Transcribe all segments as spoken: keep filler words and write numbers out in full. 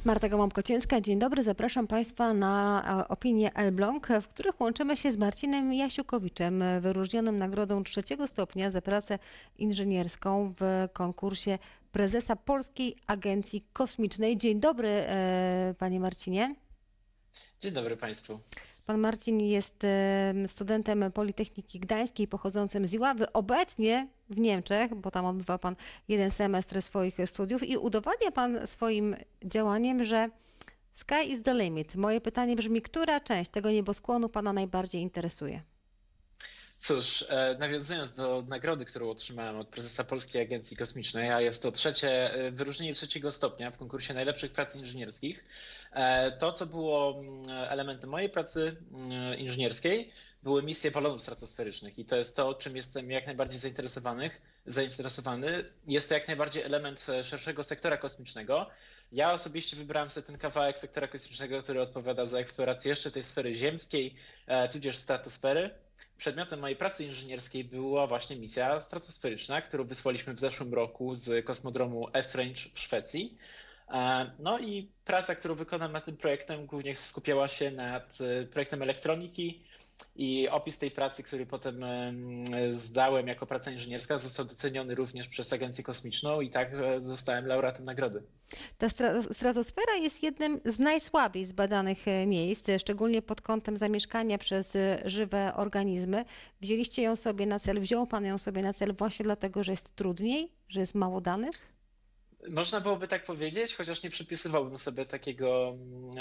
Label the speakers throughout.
Speaker 1: Marta Gołąbkocińska, dzień dobry. Zapraszam Państwa na e, opinie Elbląg, w których łączymy się z Marcinem Jasiukowiczem, wyróżnionym nagrodą trzeciego stopnia za pracę inżynierską w konkursie prezesa Polskiej Agencji Kosmicznej. Dzień dobry, e, Panie Marcinie.
Speaker 2: Dzień dobry Państwu.
Speaker 1: Pan Marcin jest e, studentem Politechniki Gdańskiej, pochodzącym z Iławy, obecnie w Niemczech, bo tam odbywa Pan jeden semestr swoich studiów i udowadnia Pan swoim działaniem, że sky is the limit. Moje pytanie brzmi, która część tego nieboskłonu Pana najbardziej interesuje?
Speaker 2: Cóż, e, nawiązując do nagrody, którą otrzymałem od prezesa Polskiej Agencji Kosmicznej, a jest to trzecie e, wyróżnienie trzeciego stopnia w konkursie najlepszych prac inżynierskich, e, to co było mm, elementem mojej pracy mm, inżynierskiej, były misje balonów stratosferycznych i to jest to, czym jestem jak najbardziej zainteresowanych, zainteresowany. Jest to jak najbardziej element e, szerszego sektora kosmicznego. Ja osobiście wybrałem sobie ten kawałek sektora kosmicznego, który odpowiada za eksplorację jeszcze tej sfery ziemskiej, e, tudzież stratosfery. Przedmiotem mojej pracy inżynierskiej była właśnie misja stratosferyczna, którą wysłaliśmy w zeszłym roku z kosmodromu Esrange w Szwecji. No i praca, którą wykonam nad tym projektem, głównie skupiała się nad projektem elektroniki i opis tej pracy, który potem zdałem jako praca inżynierska, został doceniony również przez Agencję Kosmiczną i tak zostałem laureatem nagrody.
Speaker 1: Ta stra- stratosfera jest jednym z najsłabiej zbadanych e, miejsc, szczególnie pod kątem zamieszkania przez e, żywe organizmy. Wzięliście ją sobie na cel, wziął Pan ją sobie na cel właśnie dlatego, że jest trudniej, że jest mało danych?
Speaker 2: Można byłoby tak powiedzieć, chociaż nie przypisywałbym sobie takiego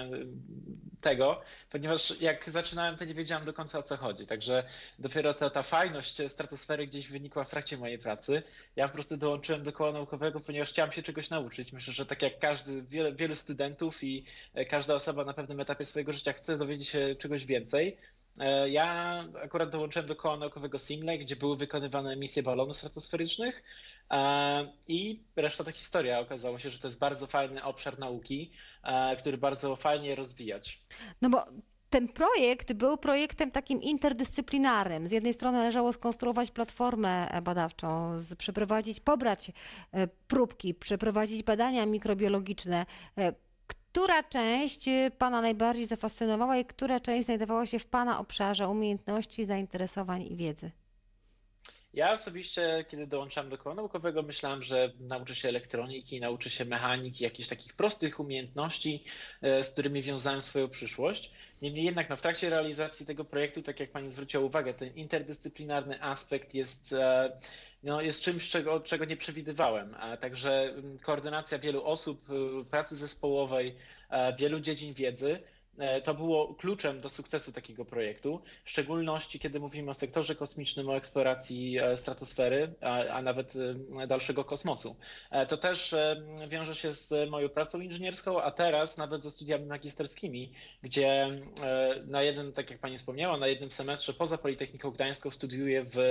Speaker 2: tego, ponieważ jak zaczynałem, to nie wiedziałem do końca o co chodzi. Także dopiero ta, ta fajność stratosfery gdzieś wynikła w trakcie mojej pracy. Ja po prostu dołączyłem do koła naukowego, ponieważ chciałem się czegoś nauczyć. Myślę, że tak jak każdy, wiele, wielu studentów i każda osoba na pewnym etapie swojego życia chce dowiedzieć się czegoś więcej. Ja akurat dołączyłem do koła naukowego Simlay, gdzie były wykonywane misje balonów stratosferycznych i reszta to historia. Okazało się, że to jest bardzo fajny obszar nauki, który bardzo fajnie rozwijać.
Speaker 1: No bo ten projekt był projektem takim interdyscyplinarnym. Z jednej strony należało skonstruować platformę e, badawczą, z- przeprowadzić, pobrać e, próbki, przeprowadzić badania mikrobiologiczne. E, Która część e, Pana najbardziej zafascynowała i która część znajdowała się w Pana obszarze umiejętności, zainteresowań i wiedzy?
Speaker 2: Ja osobiście, kiedy dołączałem do koła naukowego, myślałem, że nauczę się elektroniki, nauczę się mechaniki, jakichś takich prostych umiejętności, e, z którymi wiązałem swoją przyszłość. Niemniej jednak no, w trakcie realizacji tego projektu, tak jak Pani zwróciła uwagę, ten interdyscyplinarny aspekt jest, e, no, jest czymś, czego, czego nie przewidywałem. A także mm, koordynacja wielu osób, e, pracy zespołowej, e, wielu dziedzin wiedzy. E, To było kluczem do sukcesu takiego projektu, w szczególności kiedy mówimy o sektorze kosmicznym, o eksploracji e, stratosfery, a, a nawet e, dalszego kosmosu. E, To też e, wiąże się z moją pracą inżynierską, a teraz nawet ze studiami magisterskimi, gdzie e, na jednym, tak jak Pani wspomniała, na jednym semestrze poza Politechniką Gdańską studiuję w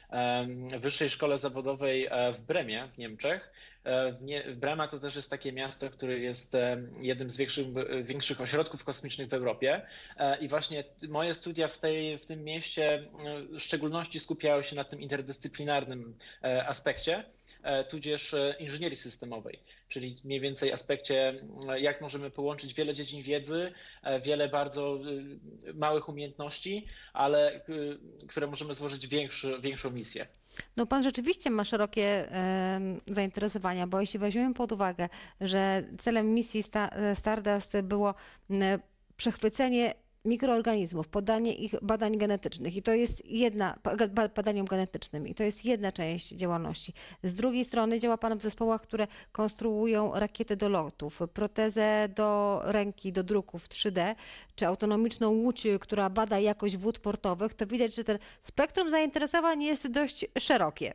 Speaker 2: e, Wyższej Szkole Zawodowej e, w Bremie w Niemczech. E, w Nie- Brema to też jest takie miasto, które jest e, jednym z większych, większych ośrodków kosmicznych w Europie. E, I właśnie moje studia w tej, w tym mieście e, w szczególności skupiały się na tym interdyscyplinarnym e, aspekcie, e, tudzież e, inżynierii systemowej, czyli mniej więcej aspekcie, e, jak możemy połączyć wiele dziedzin wiedzy, e, wiele bardzo e, małych umiejętności, ale e, które możemy złożyć w większy, większą misję.
Speaker 1: No pan rzeczywiście ma szerokie em, zainteresowania, bo jeśli weźmiemy pod uwagę, że celem misji Sta- Stardust było m, przechwycenie mikroorganizmów, podanie ich badań genetycznych i to jest jedna, ba- ba- badaniom genetycznym i to jest jedna część działalności. Z drugiej strony działa pan w zespołach, które konstruują rakiety do lotów, protezę do ręki, do druków trzy D, czy autonomiczną łódź, która bada jakość wód portowych, to widać, że ten spektrum zainteresowań jest dość szerokie.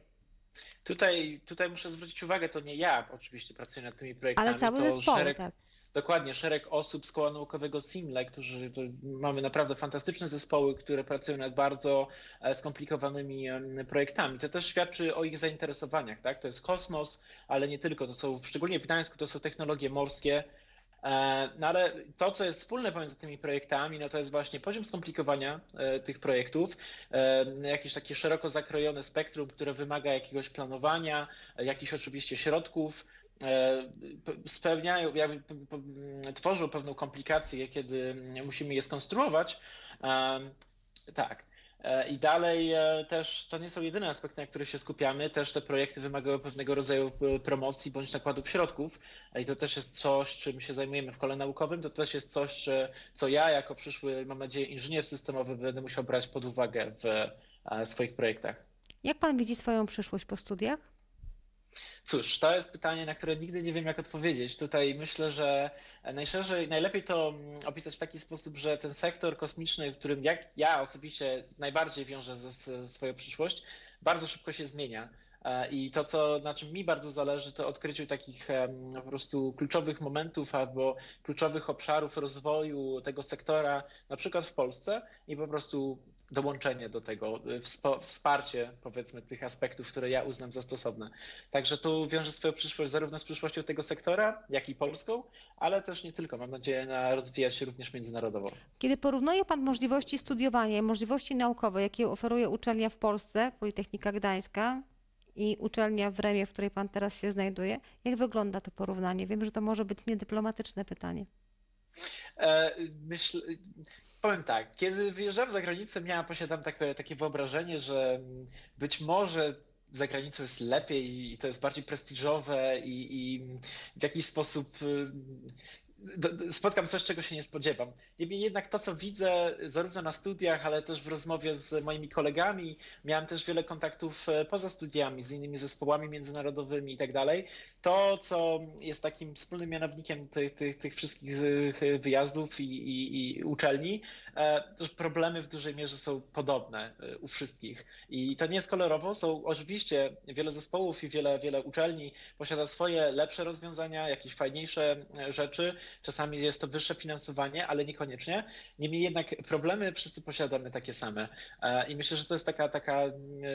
Speaker 2: Tutaj, tutaj muszę zwrócić uwagę, to nie ja oczywiście pracuję nad tymi
Speaker 1: Ale
Speaker 2: projektami,
Speaker 1: całe
Speaker 2: to
Speaker 1: zespoły,
Speaker 2: szereg,
Speaker 1: tak.
Speaker 2: dokładnie szereg osób z koła naukowego Simlay, którzy to mamy naprawdę fantastyczne zespoły, które pracują nad bardzo e, skomplikowanymi em, projektami. To też świadczy o ich zainteresowaniach, tak? To jest kosmos, ale nie tylko. To są, szczególnie w Gdańsku, to są technologie morskie. E, No ale to, co jest wspólne pomiędzy tymi projektami, no to jest właśnie poziom skomplikowania e, tych projektów, e, jakieś takie szeroko zakrojone spektrum, które wymaga jakiegoś planowania, e, jakichś oczywiście środków, spełniają, jakby tworzą pewną komplikację, kiedy musimy je skonstruować. Tak. I dalej też to nie są jedyne aspekty, na których się skupiamy. Też te projekty wymagają pewnego rodzaju promocji bądź nakładów środków. I to też jest coś, czym się zajmujemy w kole naukowym. To też jest coś, co ja jako przyszły, mam nadzieję, inżynier systemowy będę musiał brać pod uwagę w swoich projektach.
Speaker 1: Jak pan widzi swoją przyszłość po studiach?
Speaker 2: Cóż, to jest pytanie, na które nigdy nie wiem, jak odpowiedzieć. Tutaj myślę, że najszerzej, najlepiej to opisać w taki sposób, że ten sektor kosmiczny, w którym jak ja osobiście najbardziej wiążę ze, ze swoją przyszłość, bardzo szybko się zmienia. I to, co, na czym mi bardzo zależy, to odkryciu takich po prostu kluczowych momentów albo kluczowych obszarów rozwoju tego sektora, na przykład w Polsce, i po prostu dołączenie do tego, wsparcie, powiedzmy, tych aspektów, które ja uznam za stosowne. Także tu wiążę swoją przyszłość zarówno z przyszłością tego sektora, jak i polską, ale też nie tylko. Mam nadzieję na rozwijać się również międzynarodowo.
Speaker 1: Kiedy porównuje pan możliwości studiowania i możliwości naukowe, jakie oferuje uczelnia w Polsce, Politechnika Gdańska, i uczelnia w Wremie, w której pan teraz się znajduje, jak wygląda to porównanie? Wiem, że to może być niedyplomatyczne pytanie.
Speaker 2: Myślę, powiem tak, kiedy wyjeżdżałem za granicę, miałem, posiadam takie, takie wyobrażenie, że być może za granicą jest lepiej i to jest bardziej prestiżowe i, i w jakiś sposób spotkam coś, czego się nie spodziewam. Niemniej jednak to, co widzę zarówno na studiach, ale też w rozmowie z moimi kolegami, miałem też wiele kontaktów poza studiami, z innymi zespołami międzynarodowymi i tak dalej. To, co jest takim wspólnym mianownikiem tych, tych, tych wszystkich wyjazdów i, i, i uczelni, to problemy w dużej mierze są podobne u wszystkich. I to nie jest kolorowo, są oczywiście wiele zespołów i wiele, wiele uczelni posiada swoje lepsze rozwiązania, jakieś fajniejsze rzeczy. Czasami jest to wyższe finansowanie, ale niekoniecznie. Niemniej jednak problemy wszyscy posiadamy takie same. I myślę, że to jest taka, taka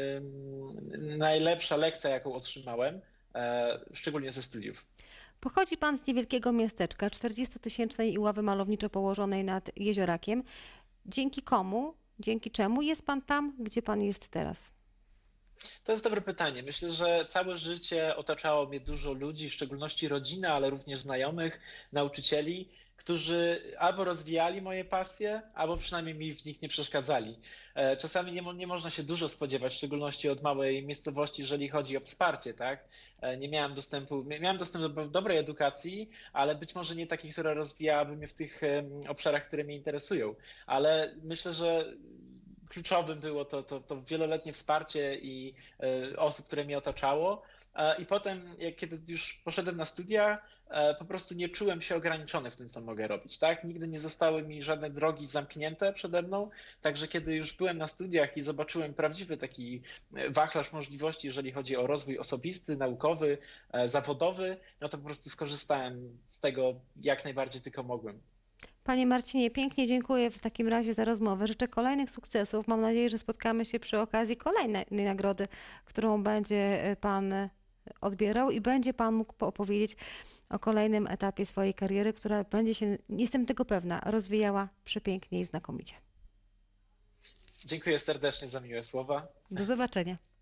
Speaker 2: najlepsza lekcja, jaką otrzymałem, szczególnie ze studiów.
Speaker 1: Pochodzi pan z niewielkiego miasteczka, czterdziestotysięcznej Iławy malowniczo położonej nad Jeziorakiem. Dzięki komu, dzięki czemu jest pan tam, gdzie pan jest teraz?
Speaker 2: To jest dobre pytanie. Myślę, że całe życie otaczało mnie dużo ludzi, w szczególności rodzina, ale również znajomych, nauczycieli, którzy albo rozwijali moje pasje, albo przynajmniej mi w nich nie przeszkadzali. Czasami nie, nie można się dużo spodziewać, w szczególności od małej miejscowości, jeżeli chodzi o wsparcie, tak? Nie miałem dostępu, miałem dostęp do dobrej edukacji, ale być może nie takiej, która rozwijałaby mnie w tych obszarach, które mnie interesują. Ale myślę, że kluczowym było to, to, to wieloletnie wsparcie i y, osób, które mnie otaczało. I potem, jak kiedy już poszedłem na studia, po prostu nie czułem się ograniczony w tym, co mogę robić. Tak? Nigdy nie zostały mi żadne drogi zamknięte przede mną, także kiedy już byłem na studiach i zobaczyłem prawdziwy taki wachlarz możliwości, jeżeli chodzi o rozwój osobisty, naukowy, zawodowy, no to po prostu skorzystałem z tego jak najbardziej tylko mogłem.
Speaker 1: Panie Marcinie, pięknie dziękuję w takim razie za rozmowę. Życzę kolejnych sukcesów. Mam nadzieję, że spotkamy się przy okazji kolejnej nagrody, którą będzie pan odbierał i będzie pan mógł opowiedzieć o kolejnym etapie swojej kariery, która będzie się, jestem tego pewna, rozwijała przepięknie i znakomicie.
Speaker 2: Dziękuję serdecznie za miłe słowa.
Speaker 1: Do zobaczenia.